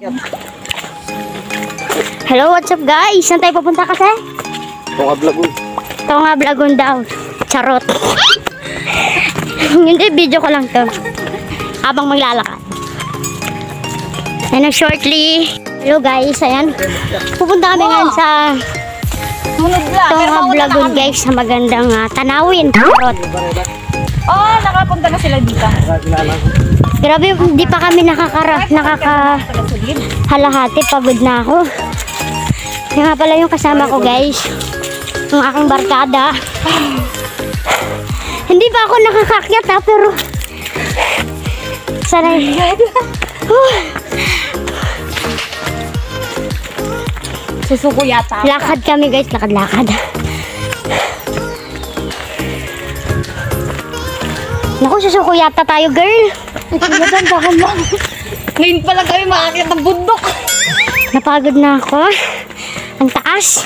Hello, what's up guys? Saan tayo pupunta kasi? Tonga Blagon. Tonga Blagon daw. Charot. Hindi, video ko lang to. Habang maglalakad. And shortly. Hello guys, ayan. Pupunta kami ngayon sa Tonga Blagon guys, sa magandang tanawin. Charot. Oh, nakapunta na sila dito. Grabe, hindi pa kami nakakahalahati. Pagod na ako. Yung nga pala yung kasama ko guys, yung aking barkada. Hindi pa ako nakakakyat pero sanay. Susuko yata. Lakad kami guys, lakad-lakad. Naku, susuko yata tayo girl. Ngayon pa lang kami makakit ng bundok. Napagod na ako. Ang taas.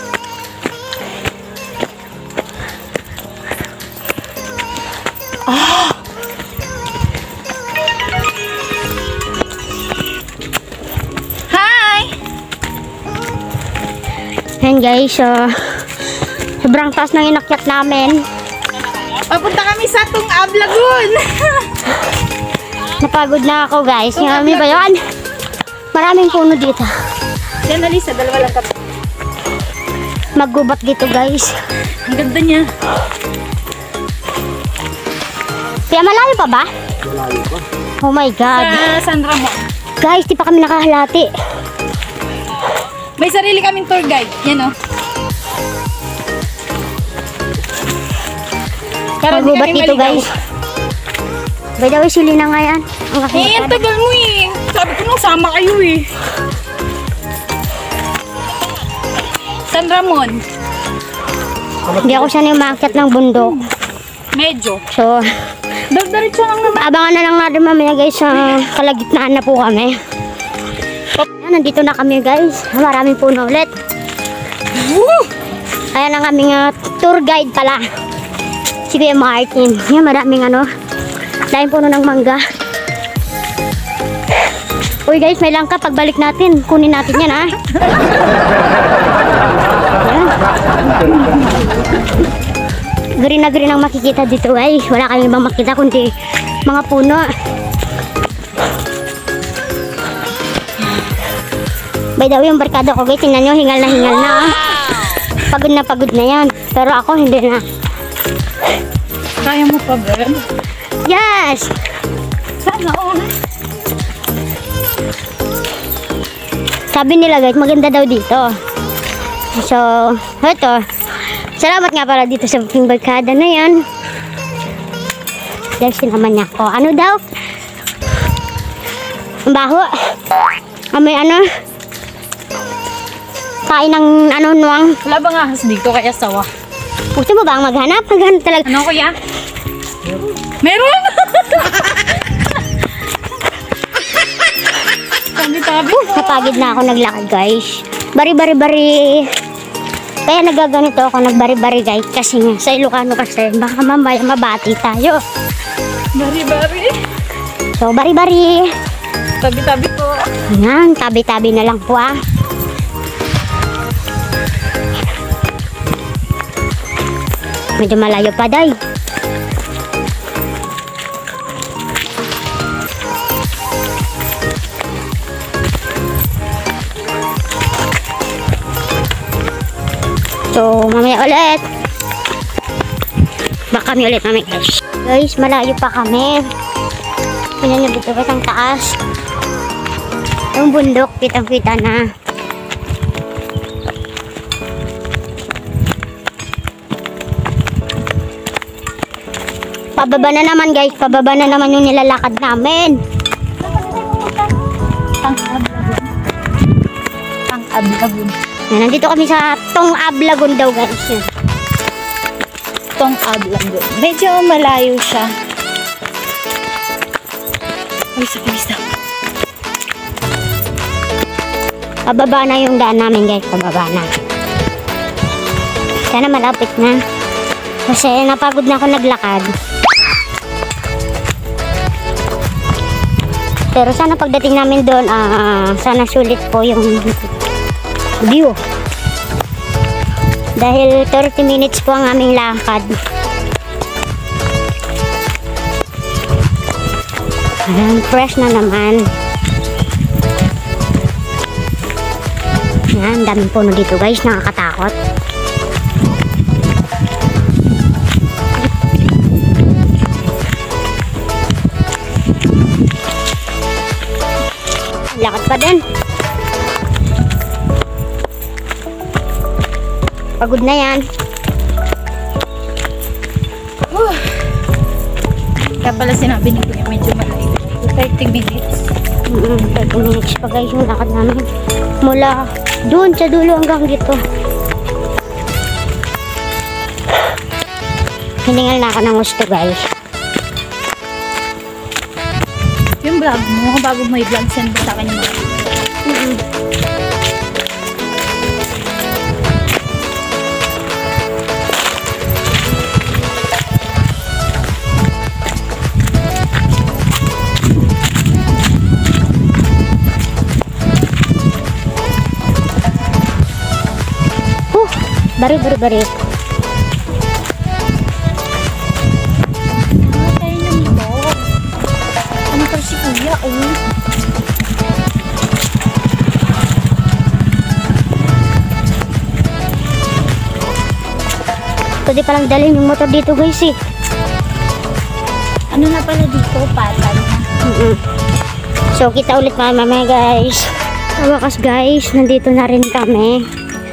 Hi! Ayan guys, sobrang taas ng inakyat namin. Papunta kami sa Tonga Blagon. Napagod na ako guys. Yung ba yun? Maraming puno dito. Yan, Alisa, dalawa lang kami. Maggubat dito guys. Ang ganda niya. Kaya malayo pa ba? Malayo pa. Oh my god. Sa San Ramon. Guys, di pa kami nakahalati. May sarili kaming tour guide. Yan o. Maggubat dito guys. By the way, sili na nga yan. Ang tagal mo eh. Sabi ko nung sama kayo eh. San Ramon. Hindi ako sanay umakyat ng bundok. Medyo. So, Diretso lang naman. abangan na lang natin mamaya guys sa kalagitnaan na po kami. Ayan, nandito na kami guys. Maraming puno ulit. Ayan ang aming tour guide pala. Si Kuya Martin. Yan, maraming dahil puno ng mangga. Uy guys, may langka. Pagbalik natin, kunin natin yan ha. Ayan. Green na green ang makikita dito guys. Wala kami ibang makita kundi mga puno. By the way, yung barkada ko guys, tingnan nyo, hingal na. Pagod na yan. Pero ako hindi na. Kaya mo pa ba? Yes! Sana all. Sabi nila guys, maganda daw dito. So, ito. Salamat nga pala dito sa aking barkada na yan. Dahil sinaman niya ako. Ano daw? Ang baho. May kain ng nuwang. Wala bang ahas dito kaya sawa? Gusto mo ba ang maghanap? Maghanap talaga. Ano kuya? Meron! Tabi-tabi. Napagod na ako naglakad guys. Bari. Kaya nagaganito ako, nagbari-bari guys. Kasi nga, sa Ilocano kasi, baka mamaya mabati tayo. Bari-bari. So, bari-bari. Tabi-tabi po. Ayan, tabi-tabi na lang po ah. Medyo malayo pa day. So, mamaya ulit. Baka kami ulit mamaya guys. Guys, malayo pa kami. Tingnan nyo dito ang taas. Yung bundok, kitang-kita na. Pababa na naman guys, pababa na naman yung nilalakad namin. Tonga Blagon. Yan, nandito kami sa Tonga Blagon daw guys. Tonga Blagon. Medyo malayo siya. Ay, sa pista. Pababa na yung daan namin guys, pababa na. Sana malapit na. Kasi napagod na ako naglakad. Pero sana pagdating namin doon, sana sulit po yung view. Dahil 30 minutes po ang aming lakad. Ayan, fresh na naman. Ayan, daming puno dito guys, nakakatakot. Lakad pa din. Pagod na yan. Kaya pala sinabi ni Kuya, medyo malayo. 30 minutes. 30 minutes pa guys yung lakad namin. Mula doon sa dulo hanggang dito. Hiningal na ako ng gusto guys. Yung vlog mo, bago mo i-vlog, send mo sa akin yung mga. Bari. Tayo ng vlog. Ano pa si Kuya, oh. Pwede palang dalhin yung motor dito guys eh. Ano na pala dito, patan na. So kita ulit mamaya guys. Sa wakas guys, nandito na rin kami.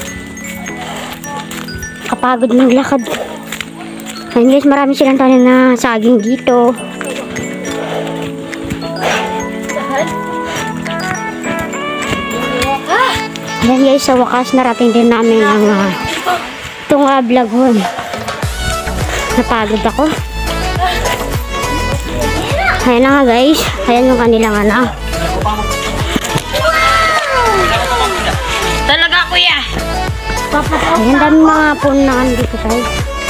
Kapagod ng lakad. Ayan guys, marami silang tanim na saging dito. Ayan guys, sa wakas narating din namin ang itong vlog. Napagod ako. Ayan na nga guys. Ayan yung kanilang ano. Talaga, Kuya. Ayan, daming mga puno na dito guys.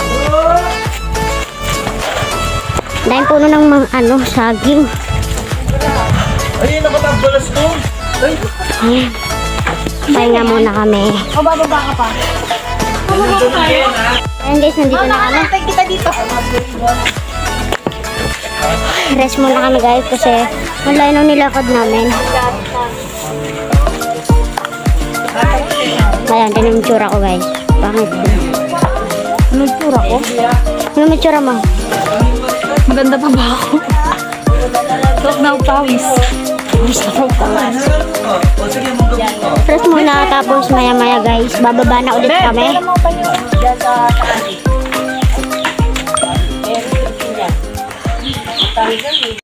Daming puno ng mga ano, saging. Ay, nakapagbalas mo. Ay, Ayan. Pahinga muna kami. O, bababa ka pa. Ayan guys, nandito na kami. Nakakantay kita dito. Rest muna kami guys kasi ang layo ng nilakad namin. Ayan, din yung tsura ko guys. Pangit. Anong tsura ko? Ano may tsura mo? Maganda pa ba ako? Talk na pawis. Rest muna tapos maya maya guys. Bababa na ulit kami. Pera mo pa yun.